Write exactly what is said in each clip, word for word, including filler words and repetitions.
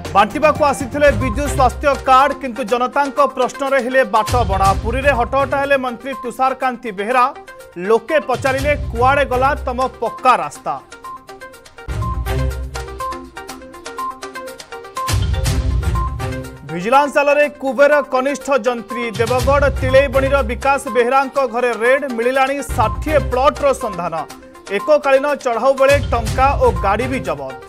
बांटिबाकू आसीथिले विजु स्वास्थ्य कार्ड किंतु जनतांक प्रश्न रे हेले बाट बणा। पुरी रे हटहटा हेले मंत्री तुषार कांति बेहेरा। लोके पचारिले कुआड़े गला तम पक्का रास्ता। विजिलेंस आलरे कुबेर कनिष्ठ जंत्री देवगढ़ तिलैबणीर विकास बेहेरांक घरे रेड मिलिलानी षाठी प्लॉटर संधान। एककालीन चढ़ाऊ बेले टंका और गाड़ी भी जबत।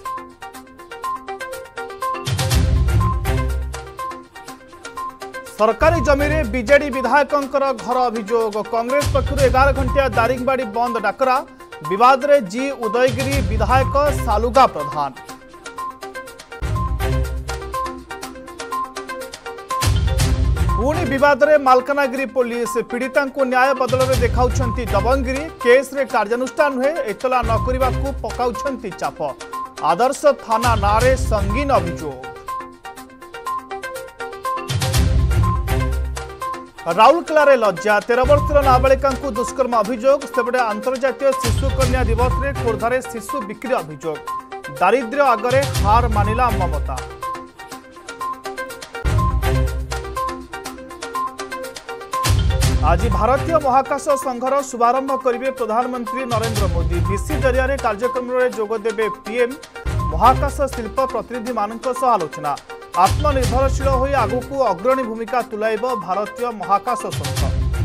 सरकारी जमी रे बीजेडी विधायकों घर अभियोग। कांग्रेस पक्षर एगार घंटिया दारिंगबाड़ी बंद डाकरा। विवाद रे जी उदयगिरी विधायक सालुगा प्रधान। पुणी विवाद रे मालकानगिरी पुलिस पीड़िता को न्याय बदल में देखाउछंती दबंगिरी। केस रे कार्यानुष्ठान हुए एतला न करने को पकाउछंती चाप। आदर्श थाना नारे संगीन अभियोग। राउरकेला लज्जा तेरह वर्षर नाबालिका दुष्कर्म अभियोग। सेपटे अंतर्जातीय शिशु कन्या दिवस रे खोर्धारे शिशु बिक्री अभियोग। दारिद्र्य आगरे हार मानिला ममता। आज भारतीय महाकाश संघर शुभारंभ करेंगे प्रधानमंत्री नरेंद्र मोदी। बीसी जरिया कार्यक्रम में जोगदेवे पीएम। महाकाश शिल्प प्रतिनिधि मानक सह आलोचना। आत्मनिर्भरशील होई आगुकू अग्रणी भूमिका तुलाइब भारतीय महाकाश संघ।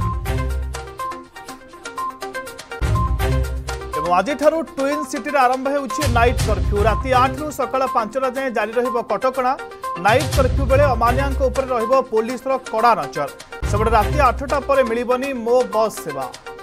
आज ट्विन सिटी आरंभ होउछि नाइट कर्फ्यू। राति आठ रु सकाळ पांचटा जाए जारी रहिब कटकणा। नाइट कर्फ्यू बेले अमानियांक उपर रहिब पुलिस रो कड़ा नजर। सेबडे राति आठटा पर मिलिबनी मो बस सेवा।